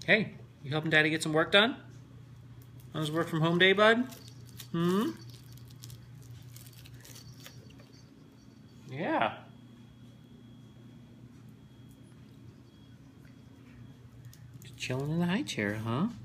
Hey, you helping Daddy get some work done? On his work from home day, bud? Yeah. Just chilling in the high chair, huh?